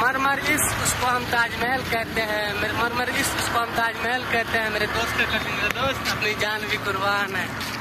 मरमर इस उसको हम ताजमहल कहते हैं, मरमर इस उसको हम ताजमहल कहते हैं। मेरे दोस्त के कटिंग, मेरे दोस्त अपनी जान भी कुर्बान है।